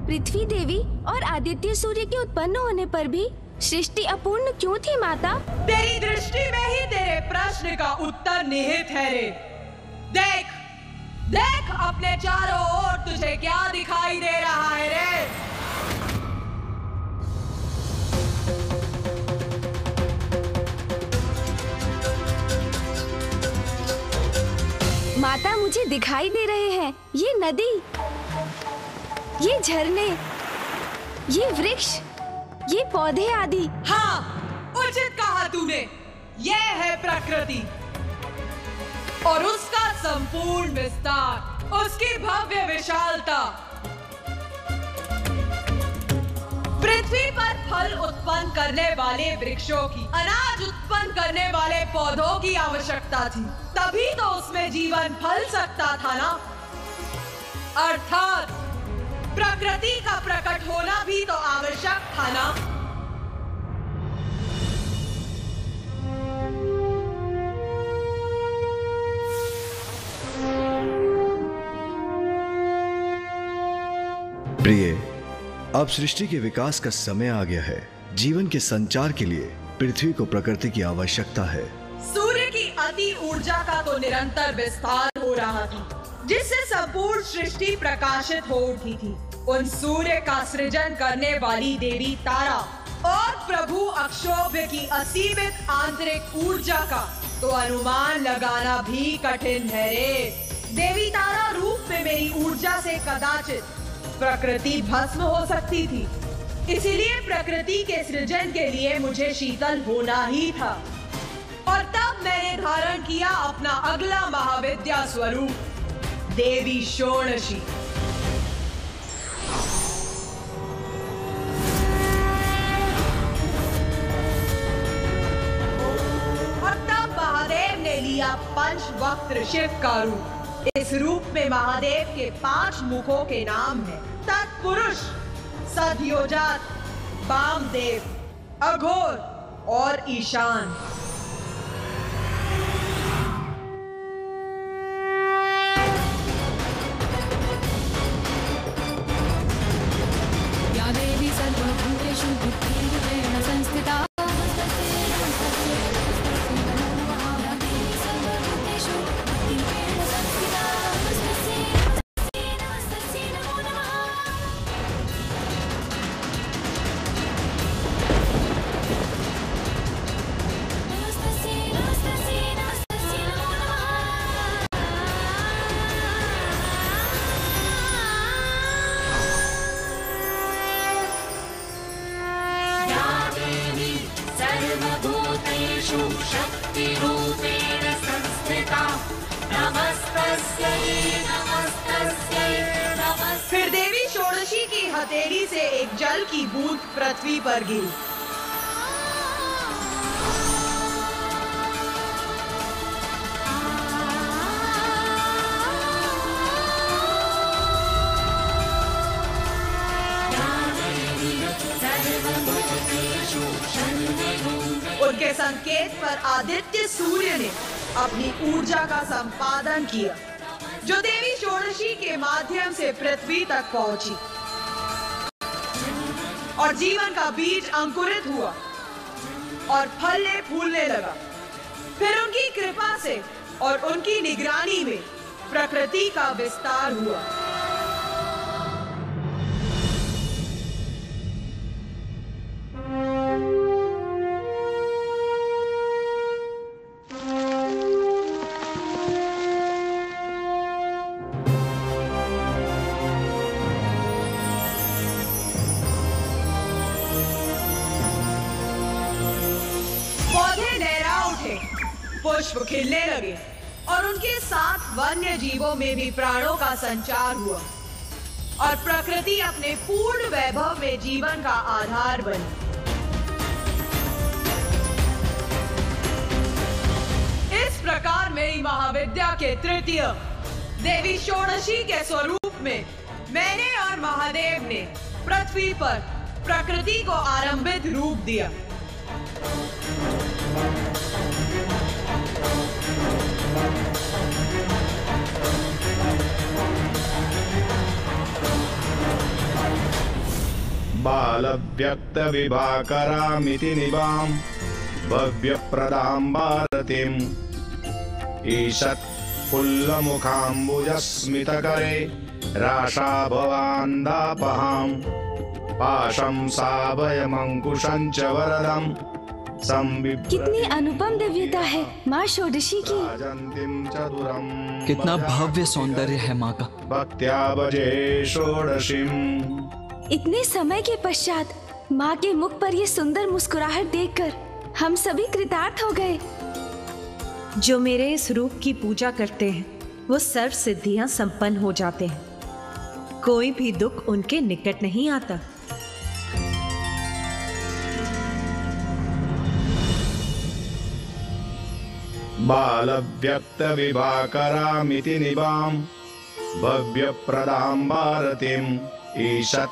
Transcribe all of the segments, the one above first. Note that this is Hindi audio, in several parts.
पृथ्वी देवी और आदित्य सूर्य के उत्पन्न होने पर भी सृष्टि अपूर्ण क्यों थी माता? तेरी दृष्टि में ही तेरे प्रश्न का उत्तर निहित है रे। देख देख अपने चारों ओर तुझे क्या दिखाई दे रहा है रे। माता मुझे दिखाई दे रहे हैं ये नदी, ये झरने, ये वृक्ष, ये पौधे आदि। हाँ, उचित कहा तूने। यह है प्रकृति और उसका संपूर्ण विस्तार, उसकी भव्य विशालता। पृथ्वी पर फल उत्पन्न करने वाले वृक्षों की, अनाज उत्पन्न करने वाले पौधों की आवश्यकता थी, तभी तो उसमें जीवन फल सकता था ना। अर्थात प्रकृति का प्रकट होना भी तो आवश्यक था ना। प्रिय, अब सृष्टि के विकास का समय आ गया है। जीवन के संचार के लिए पृथ्वी को प्रकृति की आवश्यकता है। सूर्य की अति ऊर्जा का तो निरंतर विस्तार हो रहा था, जिससे संपूर्ण सृष्टि प्रकाशित हो उठी थी। उन सूर्य का सृजन करने वाली देवी तारा और प्रभु अक्षोभ्य की असीमित आंतरिक ऊर्जा का तो अनुमान लगाना भी कठिन है रे। देवी तारा रूप में मेरी ऊर्जा से कदाचित प्रकृति भस्म हो सकती थी, इसीलिए प्रकृति के सृजन के लिए मुझे शीतल होना ही था। और तब मैंने धारण किया अपना अगला महाविद्या स्वरूप, देवी षोडशी। और तब महादेव ने लिया पंचवक्त्र शिव का रूप। इस रूप में महादेव के 5 मुखों के नाम हैं: तत्पुरुष, सद्योजात, वामदेव, अघोर और ईशान। या देवी सर्वभूतेषु बुद्धिरूपेण संस्थिता। शक्तिरूपेण संस्थिता। नमस्तस्यै नमस्तस्यै नमस्तस्यै। फिर देवी षोडशी की हथेली से एक जल की बूंद पृथ्वी पर गिरी। उनके संकेत पर आदित्य सूर्य ने अपनी ऊर्जा का संपादन किया, जो देवी षोडशी के माध्यम से पृथ्वी तक पहुंची और जीवन का बीज अंकुरित हुआ और फलने फूलने लगा। फिर उनकी कृपा से और उनकी निगरानी में प्रकृति का विस्तार हुआ। पुष्प खिलने लगे और उनके साथ वन्य जीवों में भी प्राणों का संचार हुआ और प्रकृति अपने पूर्ण वैभव में जीवन का आधार बनी। इस प्रकार मेरी महाविद्या के तृतीय देवी षोडशी के स्वरूप में मैंने और महादेव ने पृथ्वी पर प्रकृति को आरंभित रूप दिया। बालव्यक्तविभाकरामिति निवां भव्यप्रदां भारतीम् ईषत् पुल्लमुखाम्बुजस्मितकरे राशाभवान्दापहाम् पाशं साभयमङ्कुशं च वरदं कितनी अनुपम दिव्यता है माँ षोडशी की। कितना भव्य सौंदर्य है माँ का। भक्त्या भजे षोडशीम्। इतने समय के पश्चात माँ के मुख पर ये सुंदर मुस्कुराहट देखकर हम सभी कृतार्थ हो गए। जो मेरे इस रूप की पूजा करते हैं वो सर्व सिद्धियां संपन्न हो जाते हैं। कोई भी दुख उनके निकट नहीं आता। बालव्यक्तविभाकरामिति निवां भव्यप्रदां भारतीम् ईषत्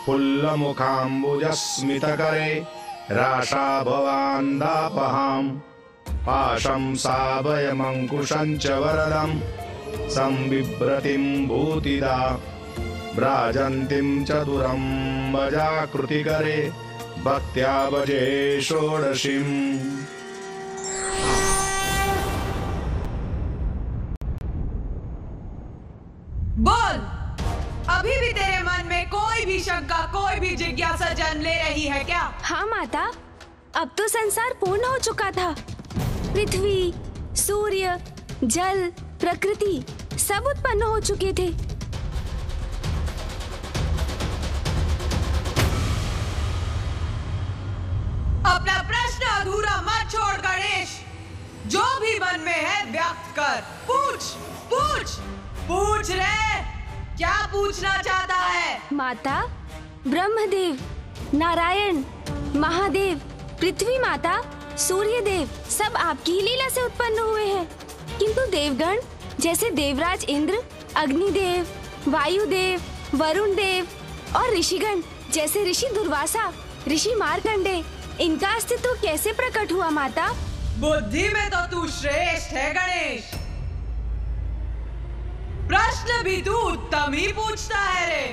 पुल्लमुखाम्बुजस्मितकरे राशाभवान्दापहाम् पाशं साभयमङ्कुशं च वरदं संबिभ्रतिं भूतिदा व्राजन्तीं चतुरं वजाकृतिकरे भक्त्या भजे षोडशीम्। बोल, अभी भी तेरे मन में कोई भी शंका, कोई भी जिज्ञासा जन्म ले रही है क्या? हाँ माता, अब तो संसार पूर्ण हो चुका था। पृथ्वी, सूर्य, जल, प्रकृति सब उत्पन्न हो चुके थे। अपना प्रश्न अधूरा मत छोड़ गणेश। जो भी मन में है व्यक्त कर। पूछ पूछ पूछ रे, क्या पूछना चाहता है? माता, ब्रह्मदेव, नारायण, महादेव, पृथ्वी माता, सूर्य देव सब आपकी ही लीला से उत्पन्न हुए हैं, किंतु देवगण जैसे देवराज इंद्र, अग्निदेव, वायुदेव, वरुण देव और ऋषिगण जैसे ऋषि दुर्वासा, ऋषि मार्कंडे, इनका अस्तित्व कैसे प्रकट हुआ माता? बुद्धि में तो तू श्रेष्ठ है गणेश। प्रश्न भी तू उत्तम ही पूछता है रे।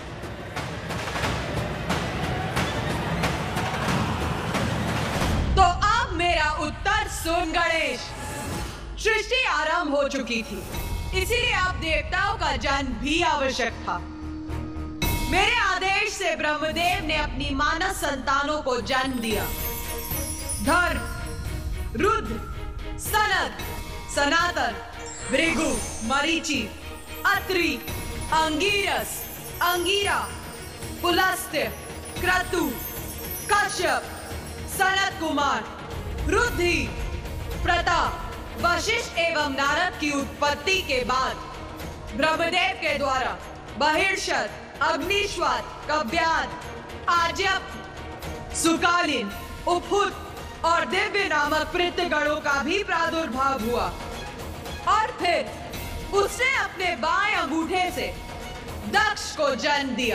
तो अब मेरा उत्तर सुन गणेश। सृष्टि आरंभ हो चुकी थी, इसीलिए अब देवताओं का जन्म भी आवश्यक था। मेरे आदेश से ब्रह्मदेव ने अपनी मानस संतानों को जन्म दिया। धर्म, रुद्र, सनत, सनातन, भृगु, मरीचि, अत्रि, अंगिरस, अंगिरा, पुलस्त्य, क्रतु, कश्यप, सनत कुमार, रुद्धि, प्रताप, वशिष्ठ एवं नारद की उत्पत्ति के बाद ब्रह्मदेव के द्वारा बहिर्षद, अग्निश्वात, कव्यात, आर्यप, सुकालीन, उपहुत और दिव्य नामक पृथ्वीगणों का भी प्रादुर्भाव हुआ। और फिर उसने अपने बाएं अंगूठे से दक्ष को जन्म दिया।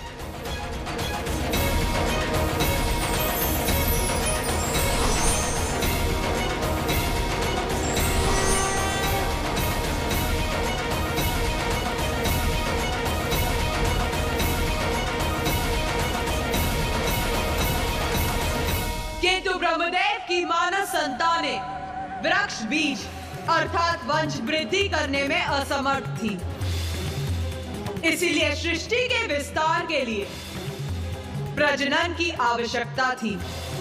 किंतु ब्रह्मदेव की मानस संतानें वृक्ष बीज अर्थात वंश वृद्धि करने में असमर्थ थी। इसीलिए सृष्टि के विस्तार के लिए प्रजनन की आवश्यकता थी।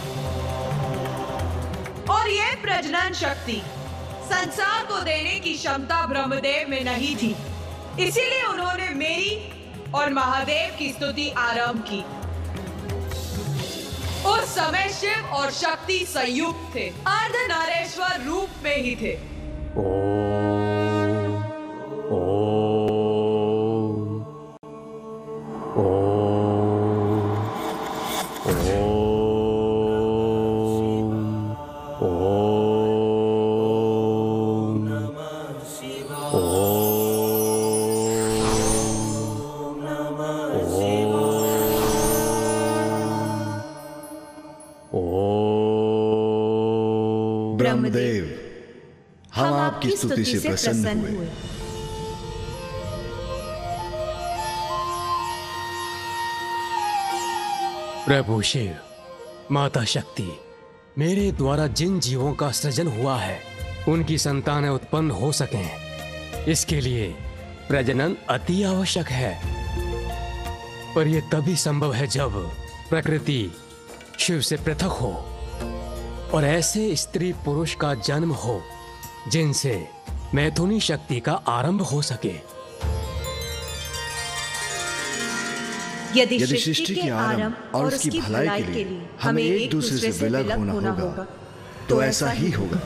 और यह प्रजनन शक्ति संसार को देने की क्षमता ब्रह्मदेव में नहीं थी। इसीलिए उन्होंने मेरी और महादेव की स्तुति आरंभ की। उस समय शिव और शक्ति संयुक्त थे, अर्धनारेश्वर रूप में ही थे। ब्रह्मदेव, हम आपकी स्तुति से प्रसन्न हुए। प्रभु शिव, माता शक्ति, मेरे द्वारा जिन जीवों का सृजन हुआ है उनकी संतानें उत्पन्न हो सकें, इसके लिए प्रजनन अति आवश्यक है। पर यह तभी संभव है जब प्रकृति शिव से पृथक हो और ऐसे स्त्री पुरुष का जन्म हो जिनसे मैथुनी शक्ति का आरंभ हो सके। यदि सृष्टि के आरंभ और उसकी भलाई के लिए हमें एक दूसरे से विलग होना होगा तो ऐसा ही होगा।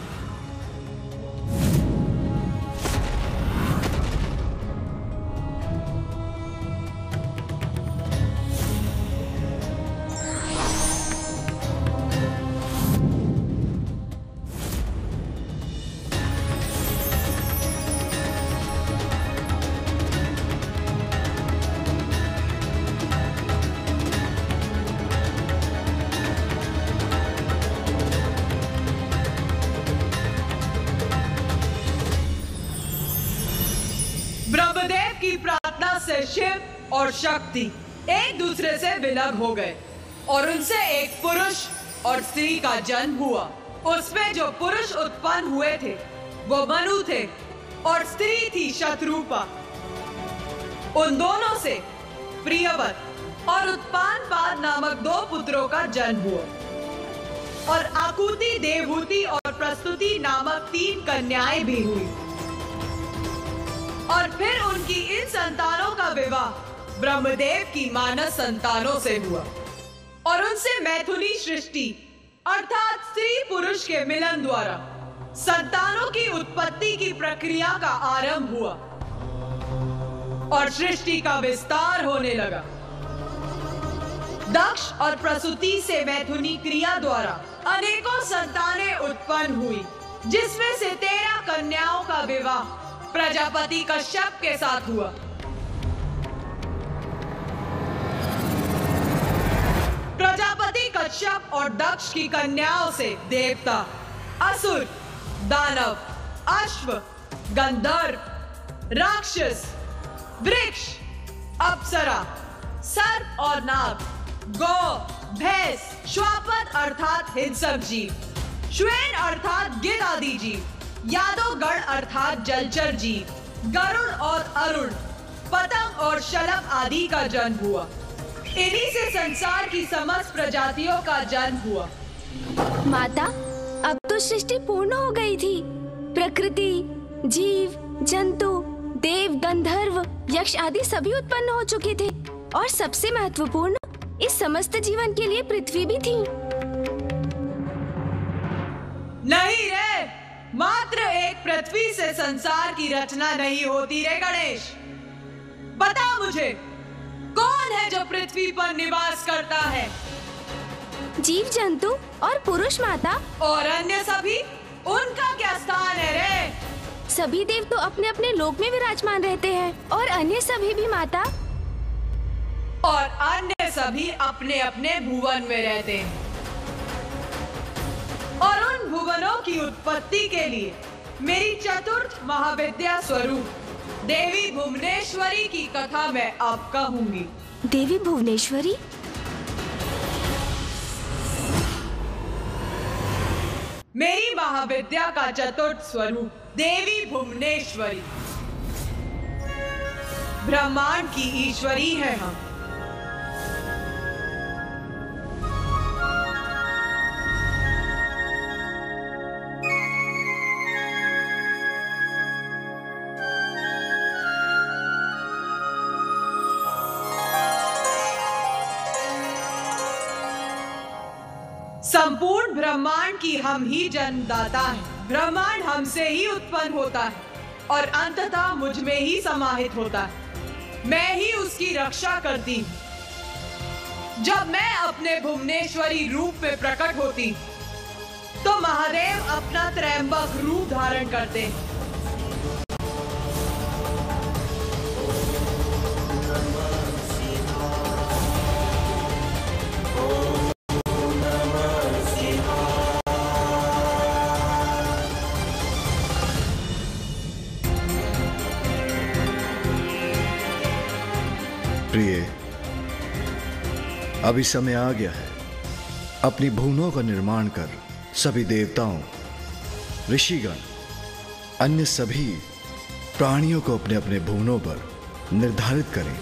ब्रह्मदेव की प्रार्थना से शिव और शक्ति एक दूसरे से विलग हो गए और उनसे एक पुरुष और स्त्री का जन्म हुआ। उसमें जो पुरुष उत्पन्न हुए थे वो मनु थे और स्त्री थी शत्रुपा। उन दोनों से प्रियवत और उत्पानपाद नामक दो पुत्रों का जन्म हुआ और आकुति, देवहूति और प्रस्तुति नामक 3 कन्याएं भी हुई। और फिर उनकी इन संतानों का विवाह ब्रह्मदेव की मानस संतानों से हुआ और उनसे मैथुनी सृष्टि अर्थात स्त्री पुरुष के मिलन द्वारा संतानों की उत्पत्ति की प्रक्रिया का आरंभ हुआ और सृष्टि का विस्तार होने लगा। दक्ष और प्रसूति से मैथुनी क्रिया द्वारा अनेकों संतानें उत्पन्न हुई, जिसमें से 13 कन्याओं का विवाह प्रजापति कश्यप के साथ हुआ। प्रजापति कश्यप और दक्ष की कन्याओं से देवता, असुर, दानव, अश्व, गंधर्व, राक्षस, वृक्ष, अप्सरा, सर्प और नाग, गौ, भैंस, श्वापद अर्थात हिंसक जीव, श्वेन अर्थात गिद्ध आदि जीव, यादव गण अर्थात जलचर जीव, गरुड़ और अरुण, पतंग और शलभ आदि का जन्म हुआ। इन्हीं से संसार की समस्त प्रजातियों का जन्म हुआ। माता, अब तो सृष्टि पूर्ण हो गई थी। प्रकृति, जीव, जंतु, देव, गंधर्व, यक्ष आदि सभी उत्पन्न हो चुके थे और सबसे महत्वपूर्ण इस समस्त जीवन के लिए पृथ्वी भी थी। नहीं रे, मात्र एक पृथ्वी से संसार की रचना नहीं होती रे गणेश। बता मुझे, कौन है जो पृथ्वी पर निवास करता है? जीव जंतु और पुरुष माता। और अन्य सभी, उनका क्या स्थान है रे? सभी देव तो अपने अपने लोक में विराजमान रहते हैं और अन्य सभी भी माता। और अन्य सभी अपने अपने भुवन में रहते हैं और उन भुवनों की उत्पत्ति के लिए मेरी चतुर्थ महाविद्या स्वरूप देवी भुवनेश्वरी की कथा मैं अब कहूंगी। देवी भुवनेश्वरी? मेरी महाविद्या का चतुर्थ स्वरूप देवी भुवनेश्वरी, ब्रह्मांड की ईश्वरी है हम। संपूर्ण ब्रह्मांड की हम ही जन्मदाता हैं। ब्रह्मांड हमसे ही उत्पन्न होता है और अंततः मुझ में ही समाहित होता है। मैं ही उसकी रक्षा करती हूँ। जब मैं अपने भुवनेश्वरी रूप में प्रकट होती तो महादेव अपना त्रयंबक रूप धारण करते हैं। प्रिय, अभी समय आ गया है, अपनी भुवनों का निर्माण कर सभी देवताओं, ऋषिगण, अन्य सभी प्राणियों को अपने अपने भुवनों पर निर्धारित करें।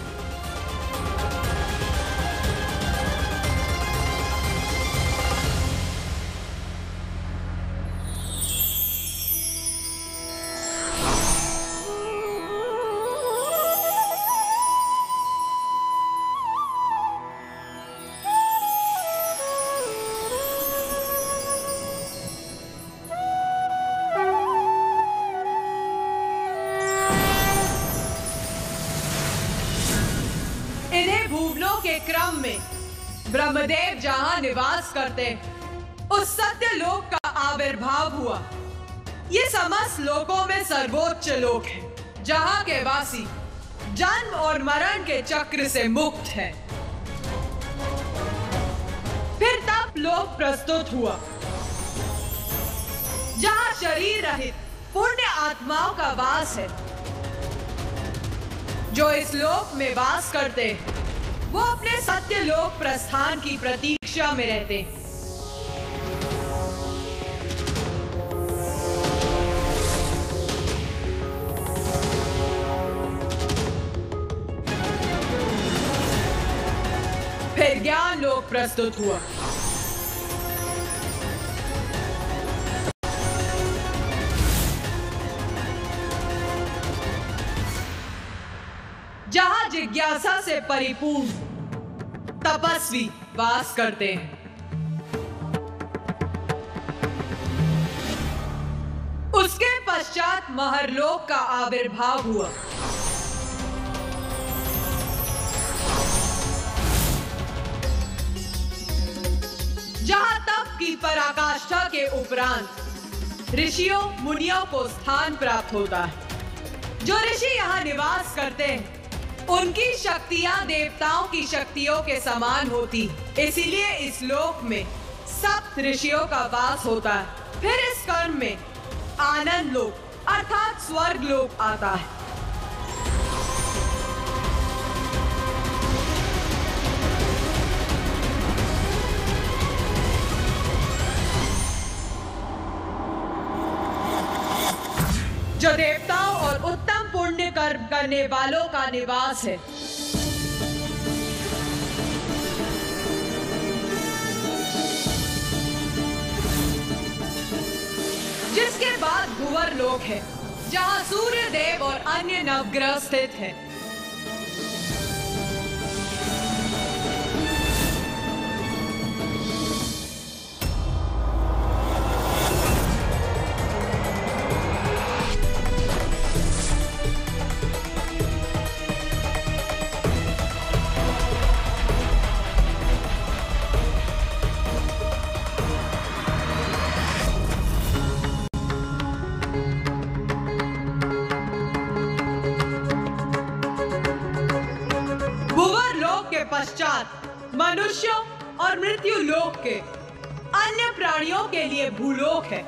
भुवनों के क्रम में ब्रह्मदेव जहां निवास करते उस सत्य लोक का आविर्भाव हुआ। ये समस्त लोकों में सर्वोच्च लोक है, जहां के वासी जन्म और मरण के चक्र से मुक्त है। फिर तप लोक प्रस्तुत हुआ, जहां शरीर रहित पुण्य आत्माओं का वास है। जो इस लोक में वास करते हैं वो अपने सत्य लोक प्रस्थान की प्रतीक्षा में रहते हैं। फिर ज्ञान लोक प्रस्तुत हुआ, जहां जिज्ञासा से परिपूर्ण तपस्वी वास करते हैं। उसके पश्चात महरलोक का आविर्भाव हुआ, जहां तप की पराकाष्ठा के उपरांत ऋषियों मुनियों को स्थान प्राप्त होता है। जो ऋषि यहाँ निवास करते हैं उनकी शक्तियां देवताओं की शक्तियों के समान होती, इसीलिए इस लोक में सप्त ऋषियों का वास होता है। फिर इस कर्म में आनंद लोक अर्थात स्वर्ग लोक आता है। जो देवताओं और उत्तम पुण्य कर्म करने वालों का निवास है। जिसके बाद भुवर लोक है, जहां सूर्य देव और अन्य नवग्रह स्थित हैं। पश्चात मनुष्यों और मृत्यु लोक के अन्य प्राणियों के लिए भूलोक है।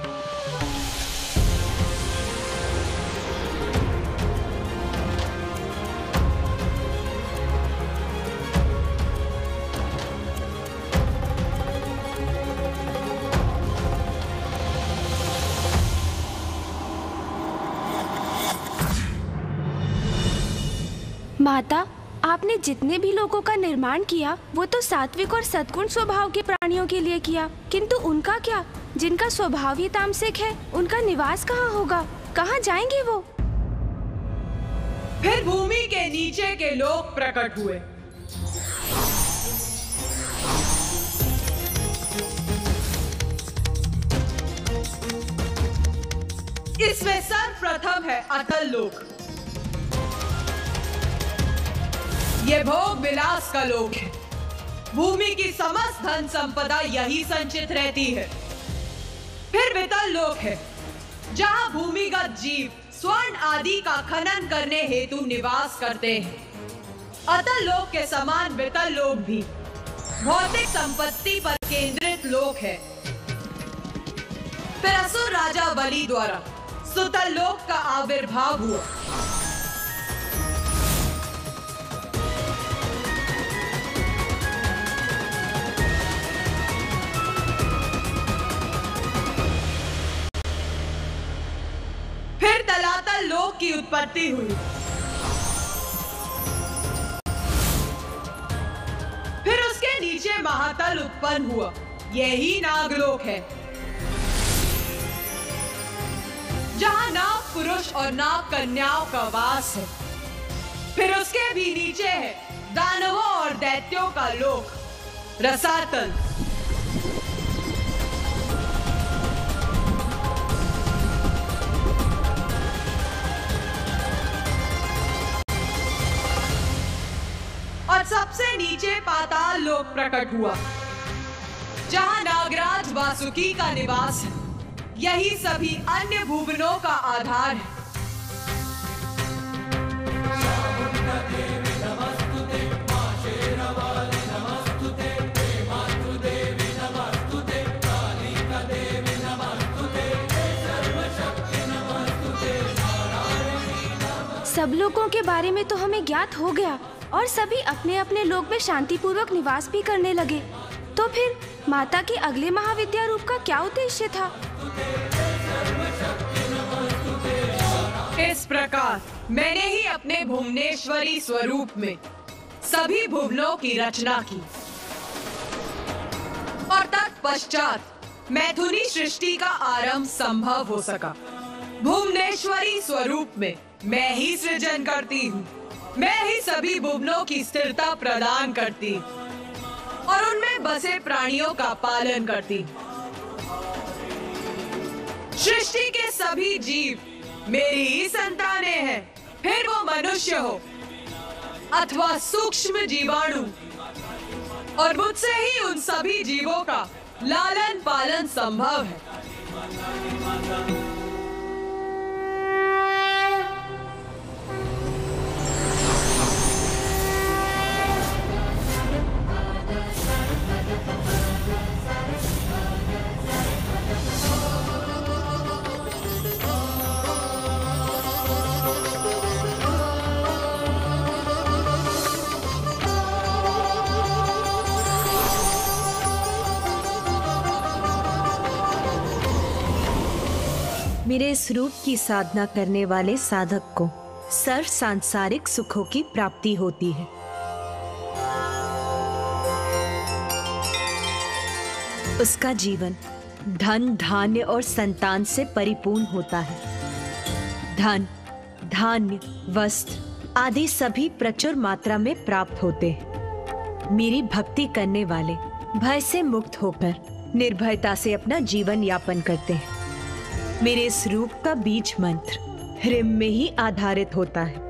माता, आपने जितने भी लोगों का निर्माण किया वो तो सात्विक और सद्गुण स्वभाव के प्राणियों के लिए किया, किंतु उनका क्या? जिनका स्वभाव ही तामसिक है, उनका निवास कहाँ होगा? कहाँ जाएंगे वो? फिर भूमि के नीचे के लोक प्रकट हुए। इसमें सर्वप्रथम है अतल लोक। ये भोग विलास का लोक है। भूमि की समस्त धन संपदा यही संचित रहती है। फिर वितल लोक है, जहां भूमिगत जीव स्वर्ण आदि का खनन करने हेतु निवास करते हैं। अतल लोक के समान वितल लोक भी भौतिक संपत्ति पर केंद्रित लोक है। फिर असुर राजा बलि द्वारा सुतल लोक का आविर्भाव हुआ। नागलोक की उत्पत्ति हुई। फिर उसके नीचे महातल उत्पन्न हुआ, यही नागलोक है, जहां नाग पुरुष और नाग कन्याओं का वास है। फिर उसके भी नीचे है दानवों और दैत्यों का लोक, रसातल। और सबसे नीचे पाताल लोक प्रकट हुआ, जहां नागराज वासुकी का निवास है। यही सभी अन्य भुवनों का आधार है। सब लोगों के बारे में तो हमें ज्ञात हो गया और सभी अपने अपने लोक में शांतिपूर्वक निवास भी करने लगे। तो फिर माता के अगले महाविद्या रूप का क्या उद्देश्य था? इस प्रकार मैंने ही अपने भुवनेश्वरी स्वरूप में सभी भुवनों की रचना की और तत्पश्चात मैथुनी सृष्टि का आरंभ संभव हो सका। भुवनेश्वरी स्वरूप में मैं ही सृजन करती हूँ, मैं ही सभी भुवनों की स्थिरता प्रदान करती और उनमें बसे प्राणियों का पालन करती। सृष्टि के सभी जीव मेरी ही संतानें हैं, फिर वो मनुष्य हो अथवा सूक्ष्म जीवाणु, और मुझसे ही उन सभी जीवों का लालन पालन संभव है। मेरे इस रूप की साधना करने वाले साधक को सर्व सांसारिक सुखों की प्राप्ति होती है। उसका जीवन धन, धान्य और संतान से परिपूर्ण होता है। धन, धान्य, वस्त्र आदि सभी प्रचुर मात्रा में प्राप्त होते हैं। मेरी भक्ति करने वाले भय से मुक्त होकर निर्भयता से अपना जीवन यापन करते हैं। मेरे इस रूप का बीज मंत्र ह्रीम में ही आधारित होता है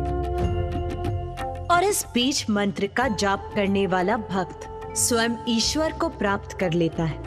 और इस बीज मंत्र का जाप करने वाला भक्त स्वयं ईश्वर को प्राप्त कर लेता है।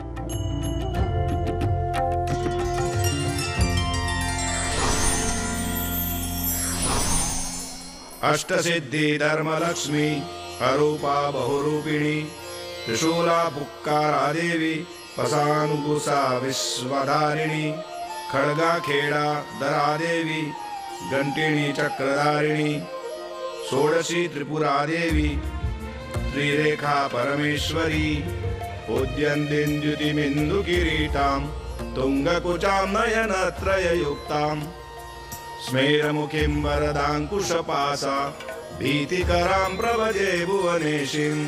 अष्टसिद्धि धर्मलक्ष्मी अरूपा बहुरूपिणी त्रिशूला पुक्कारा देवी पसानुगुसा विश्वधारिणी खड़गा खेड़ा दरा देवी घंटिनी चक्रधारिणी षोडशी त्रिपुरा देवी त्रिरेखा परमेश्वरी उद्यन्तिन्द्युतिमिन्दु किरीटां तुंगकुचां नयनत्रययुक्तां स्मेरमुखीं वरदांकुशपासा भीतिकरां प्रभजे भुवनेशीम्।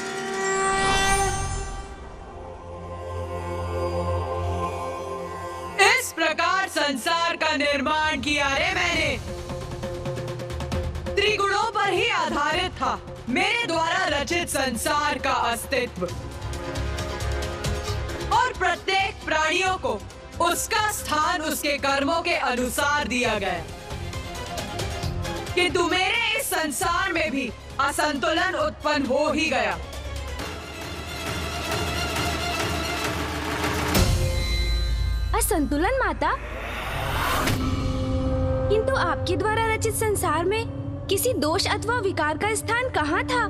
प्रकार संसार का निर्माण किया रे मैंने। त्रिगुणों पर ही आधारित था मेरे द्वारा रचित संसार का अस्तित्व और प्रत्येक प्राणियों को उसका स्थान उसके कर्मों के अनुसार दिया गया। किंतु मेरे इस संसार में भी असंतुलन उत्पन्न हो ही गया। असंतुलन माता? किंतु आपके द्वारा रचित संसार में किसी दोष अथवा विकार का स्थान कहाँ था?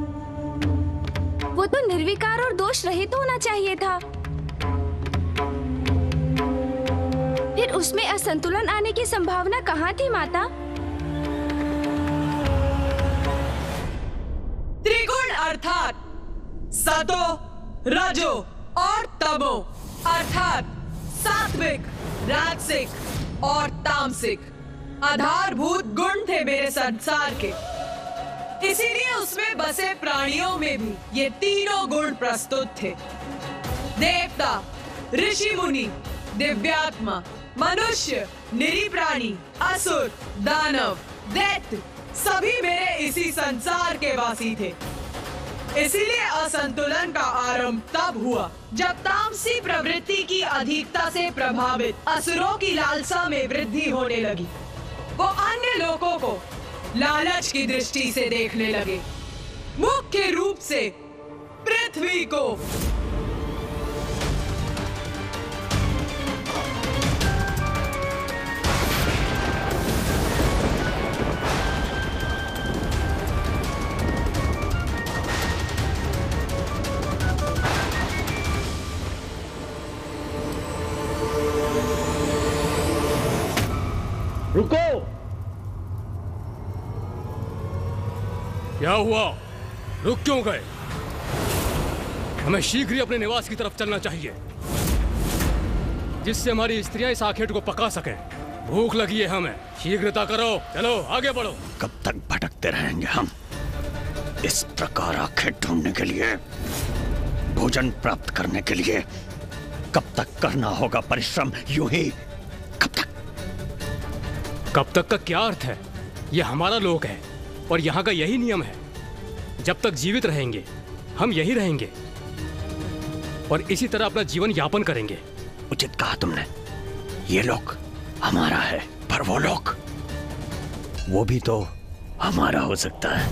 वो तो निर्विकार और दोष रहित होना चाहिए था। फिर उसमें असंतुलन आने की संभावना कहाँ थी माता? त्रिगुण अर्थात सतो, रजो और तमो अर्थात सात्विक, राजसिक और तामसिक, आधारभूत गुण थे मेरे संसार के, इसीलिए उसमें बसे प्राणियों में भी ये तीनों गुण प्रस्तुत थे। देवता, ऋषि मुनि, दिव्यात्मा, मनुष्य, निरीह प्राणी, असुर, दानव, दैत्य सभी मेरे इसी संसार के वासी थे। इसीलिए असंतुलन का आरंभ तब हुआ जब तामसी प्रवृत्ति की अधिकता से प्रभावित असुरों की लालसा में वृद्धि होने लगी। वो अन्य लोगों को लालच की दृष्टि से देखने लगे, मुख्य रूप से पृथ्वी को। रुको! क्या हुआ? रुक क्यों गए? हमें शीघ्र ही अपने निवास की तरफ चलना चाहिए, जिससे हमारी स्त्रियां इस आखेट को पका सकें। भूख लगी है हमें, शीघ्रता करो। चलो आगे बढ़ो। कब तक भटकते रहेंगे हम? इस प्रकार आखेट ढूंढने के लिए, भोजन प्राप्त करने के लिए कब तक करना होगा परिश्रम? यूं ही कब तक? कब तक का क्या अर्थ है? यह हमारा लोक है और यहाँ का यही नियम है। जब तक जीवित रहेंगे हम यही रहेंगे और इसी तरह अपना जीवन यापन करेंगे। उचित कहा तुमने। ये लोक हमारा है, पर वो लोक, वो भी तो हमारा हो सकता है।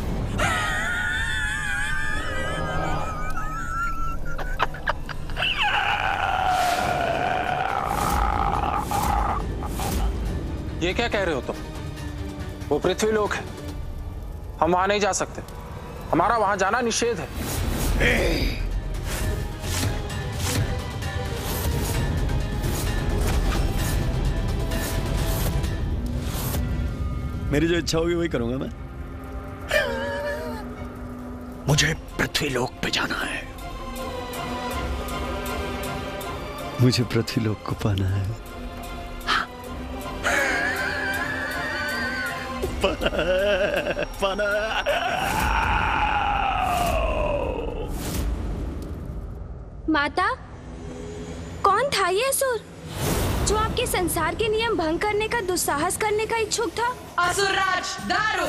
ये क्या कह रहे हो तुम? वो पृथ्वी लोक है, हम वहां नहीं जा सकते। हमारा वहां जाना निषेध है। मेरी जो इच्छा होगी वही करूंगा मैं। मुझे पृथ्वी लोक पे जाना है। मुझे पृथ्वी लोक को पाना है। पाना। माता, कौन था ये असुर जो आपके संसार के नियम भंग करने का दुस्साहस करने का इच्छुक था? असुरराज दारू।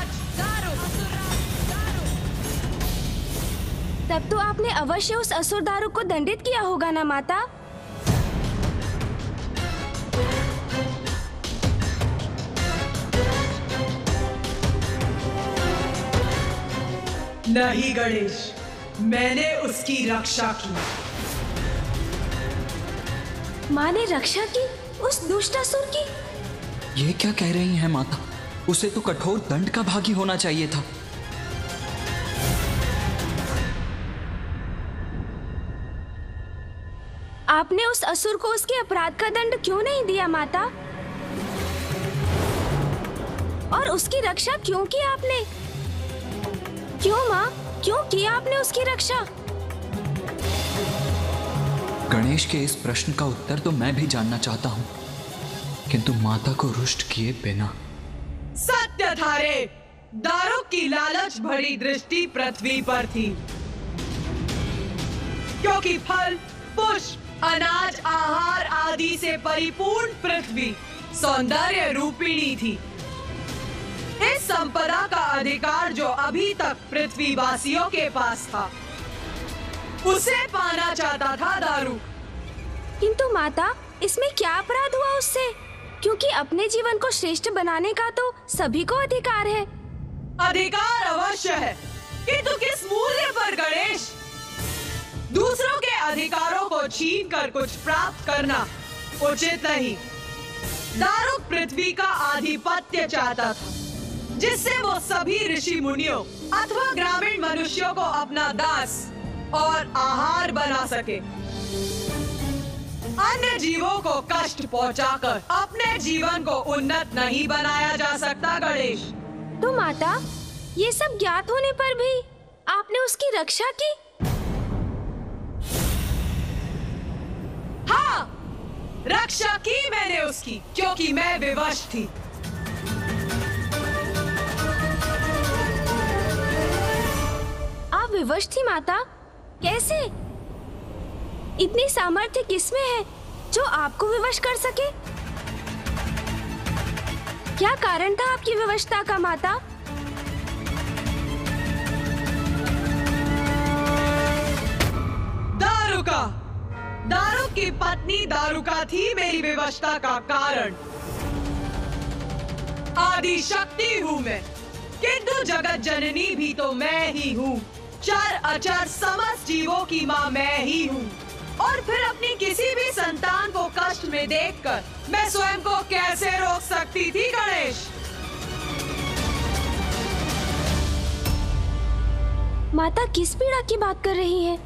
तब तो आपने अवश्य उस असुर दारू को दंडित किया होगा ना माता? नहीं गणेश, मैंने उसकी रक्षा की। माँ ने रक्षा की उस दुष्ट असुर की? ये क्या कह रही हैं माता? उसे तो कठोर दंड का भागी होना चाहिए था। आपने उस असुर को उसके अपराध का दंड क्यों नहीं दिया माता? और उसकी रक्षा क्यों की आपने? क्यों माँ, क्यों किया आपने उसकी रक्षा? गणेश के इस प्रश्न का उत्तर तो मैं भी जानना चाहता हूँ, किंतु माता को रुष्ट किए बिना। सत्य था रे, दारू की लालच भरी दृष्टि पृथ्वी पर थी, क्योंकि फल, पुष्प, अनाज, आहार आदि से परिपूर्ण पृथ्वी सौंदर्य रूपिणी थी। इस संपदा का अधिकार जो अभी तक पृथ्वी वासियों के पास था, उसे पाना चाहता था दारू। किंतु माता, इसमें क्या अपराध हुआ उससे? क्योंकि अपने जीवन को श्रेष्ठ बनाने का तो सभी को अधिकार है। अधिकार अवश्य है, किंतु किस मूल्य पर गणेश? दूसरों के अधिकारों को छीन कर कुछ प्राप्त करना उचित नहीं। दारुक पृथ्वी का आधिपत्य चाहता था, जिससे वो सभी ऋषि मुनियों अथवा ग्रामीण मनुष्यों को अपना दास और आहार बना सके। अन्य जीवों को कष्ट पहुंचाकर अपने जीवन को उन्नत नहीं बनाया जा सकता गणेश। तो माता, ये सब ज्ञात होने पर भी आपने उसकी रक्षा की? हाँ, रक्षा की मैंने उसकी, क्योंकि मैं विवश थी। विवश थी माता? कैसे? इतनी सामर्थ्य किसमें है जो आपको विवश कर सके? क्या कारण था आपकी विवशता का माता? दारुका, दारुक की पत्नी दारुका थी मेरी विवशता का कारण। आदि शक्ति हूँ मैं, किंतु जगत जननी भी तो मैं ही हूँ। चर अचर समस्त जीवों की माँ मैं ही हूँ। और फिर अपनी किसी भी संतान को कष्ट में देखकर मैं स्वयं को कैसे रोक सकती थी गणेश? माता किस पीड़ा की बात कर रही हैं?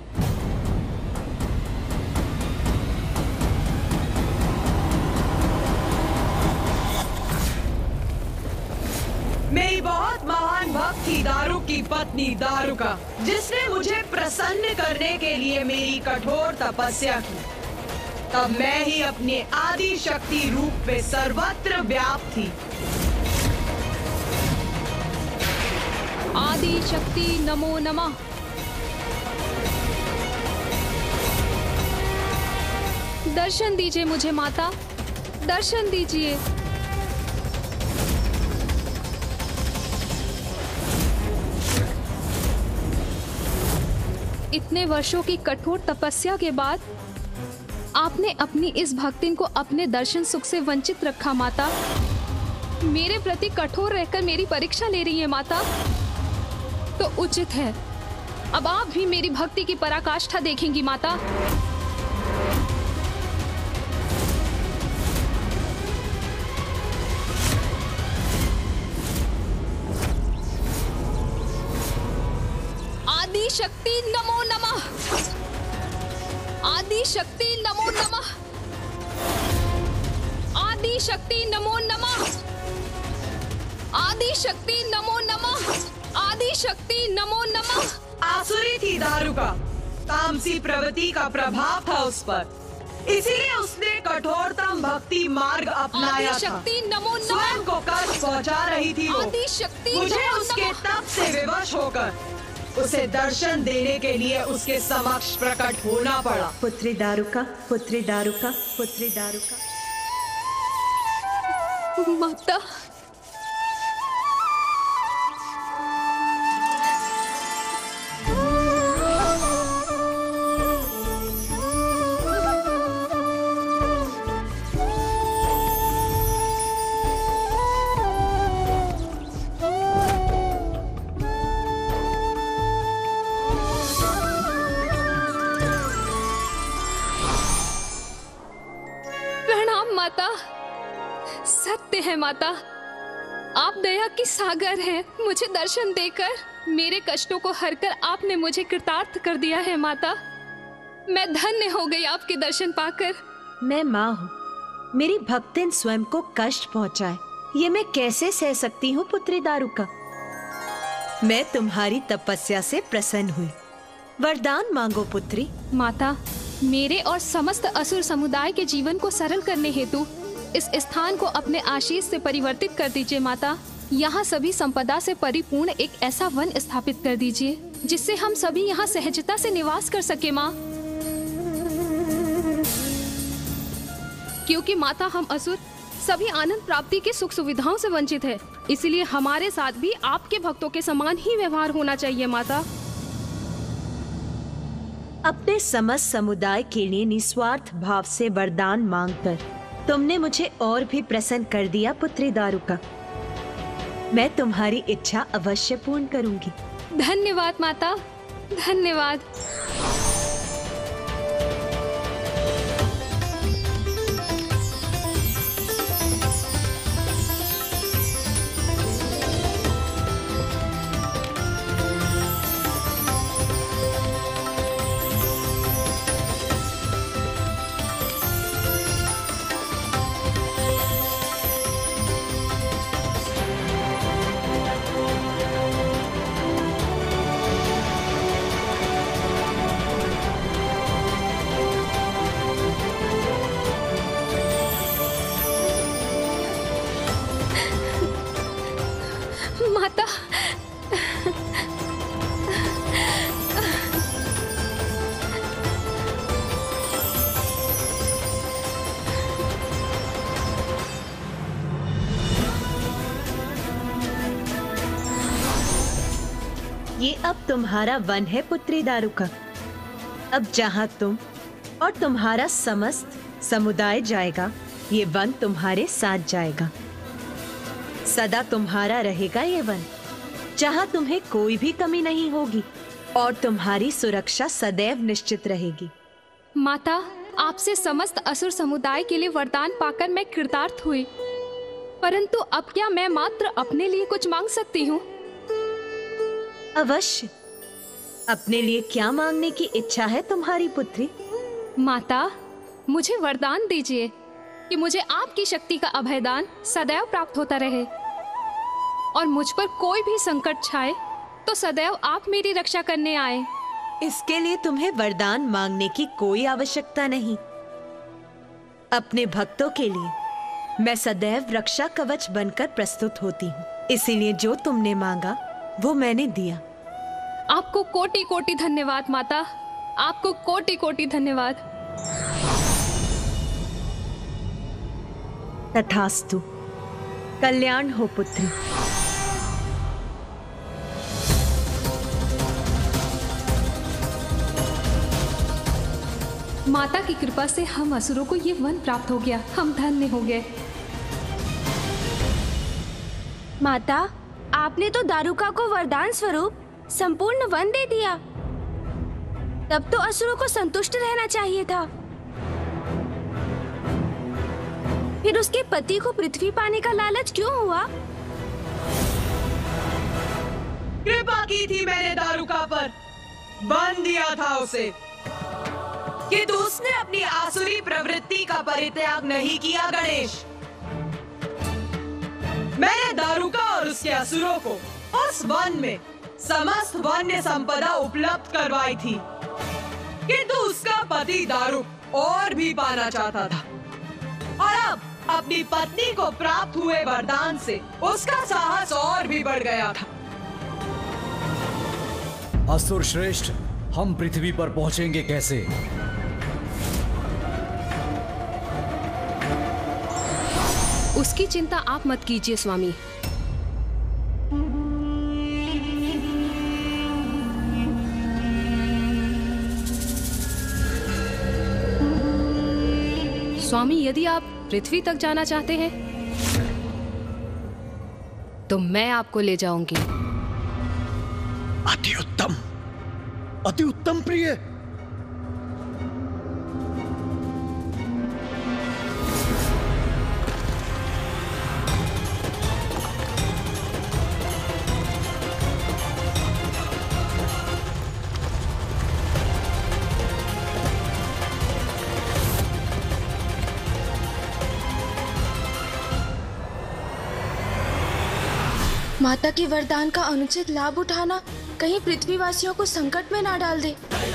मेरी बहुत महान भक्त थी दारुक की पत्नी दारुका, जिसने मुझे प्रसन्न करने के लिए मेरी कठोर तपस्या की। तब मैं ही अपने आदि शक्ति रूप में सर्वत्र व्याप्त थी। आदि शक्ति नमो नमः। दर्शन दीजिए मुझे माता, दर्शन दीजिए। इतने वर्षों की कठोर तपस्या के बाद आपने अपनी इस भक्तिन को अपने दर्शन सुख से वंचित रखा माता। मेरे प्रति कठोर रहकर मेरी परीक्षा ले रही है माता, तो उचित है अब आप भी मेरी भक्ति की पराकाष्ठा देखेंगी माता। आदि शक्ति नमो नमः। आदि शक्ति नमो नमः। आदि शक्ति नमो नमः। आदि शक्ति नमो नमः। आदि शक्ति नमो नमः। आसुरी थी दारुका, तामसी प्रवृत्ति का प्रभाव था उस पर, इसीलिए उसने कठोरतम भक्ति मार्ग अपनाया था। शक्ति नमो नमः। स्वयं को कष्ट पहुंचा रही थी वो। आदि शक्ति मुझे उसके तप से विवश होकर उसे दर्शन देने के लिए उसके समक्ष प्रकट होना पड़ा। पुत्री दारुका, पुत्री दारुका, पुत्री दारुका। माता, माता, सत्य है माता, आप दया की सागर हैं। मुझे दर्शन देकर मेरे कष्टों को हरकर आपने मुझे कृतार्थ कर दिया है माता। मैं धन्य हो गई आपके दर्शन पाकर। मैं माँ हूँ, मेरी भक्तिन स्वयं को कष्ट पहुँचाए ये मैं कैसे सह सकती हूँ पुत्री दारुका। मैं तुम्हारी तपस्या से प्रसन्न हुई, वरदान मांगो पुत्री। माता, मेरे और समस्त असुर समुदाय के जीवन को सरल करने हेतु इस स्थान को अपने आशीष से परिवर्तित कर दीजिए माता। यहाँ सभी संपदा से परिपूर्ण एक ऐसा वन स्थापित कर दीजिए जिससे हम सभी यहाँ सहजता से निवास कर सके माँ। क्योंकि माता हम असुर सभी आनंद प्राप्ति के सुख सुविधाओं से वंचित है, इसलिए हमारे साथ भी आपके भक्तों के समान ही व्यवहार होना चाहिए माता। अपने समस्त समुदाय के लिए निस्वार्थ भाव से वरदान मांगकर तुमने मुझे और भी प्रसन्न कर दिया पुत्री दारुका। मैं तुम्हारी इच्छा अवश्य पूर्ण करूंगी। धन्यवाद माता, धन्यवाद। अब तुम्हारा वन है पुत्री दारुका। अब जहाँ तुम और तुम्हारा समस्त समुदाय जाएगा, ये वन तुम्हारे साथ जाएगा। सदा तुम्हारा रहेगा ये वन, जहाँ तुम्हें कोई भी कमी नहीं होगी और तुम्हारी सुरक्षा सदैव निश्चित रहेगी। माता, आपसे समस्त असुर समुदाय के लिए वरदान पाकर मैं कृतार्थ हुई, परंतु अब क्या मैं मात्र अपने लिए कुछ मांग सकती हूँ? अवश्य। अपने लिए क्या मांगने की इच्छा है तुम्हारी पुत्री? माता, मुझे वरदान दीजिए कि मुझे आपकी शक्ति का अभयदान सदैव प्राप्त होता रहे और मुझ पर कोई भी संकट छाए तो सदैव आप मेरी रक्षा करने आए। इसके लिए तुम्हें वरदान मांगने की कोई आवश्यकता नहीं। अपने भक्तों के लिए मैं सदैव रक्षा कवच बनकर प्रस्तुत होती हूँ, इसीलिए जो तुमने मांगा वो मैंने दिया। आपको कोटि कोटि धन्यवाद माता, आपको कोटि कोटि धन्यवाद। तथास्तु। कल्याण हो पुत्री। माता की कृपा से हम असुरों को ये वन प्राप्त हो गया, हम धन्य हो गए। माता, आपने तो दारुका को वरदान स्वरूप संपूर्ण वन दे दिया, तब तो असुरों को संतुष्ट रहना चाहिए था। फिर उसके पति को पृथ्वी पाने का लालच क्यों हुआ? कृपा की थी मैंने दारुका पर, बंद दिया था उसे, किंतु उसने अपनी आसुरी प्रवृत्ति का परित्याग नहीं किया। गणेश, मैंने दारुका और उसके असुरों को उस वन में समस्त वन्य संपदा उपलब्ध करवाई थी, किंतु उसका पति दारुक और भी पाना चाहता था और अब अपनी पत्नी को प्राप्त हुए वरदान से उसका साहस और भी बढ़ गया था। असुर श्रेष्ठ, हम पृथ्वी पर पहुंचेंगे कैसे? उसकी चिंता आप मत कीजिए स्वामी। स्वामी, यदि आप पृथ्वी तक जाना चाहते हैं तो मैं आपको ले जाऊंगी। अति उत्तम, अति उत्तम प्रिय। माता के वरदान का अनुचित लाभ उठाना कहीं पृथ्वीवासियों को संकट में ना डाल दे।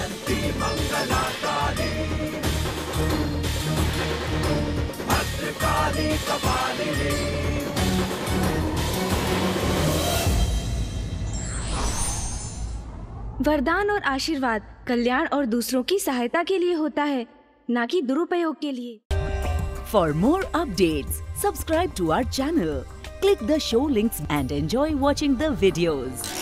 वरदान और आशीर्वाद कल्याण और दूसरों की सहायता के लिए होता है, ना कि दुरुपयोग के लिए। For more updates, subscribe to our channel, click the show links and enjoy watching the videos.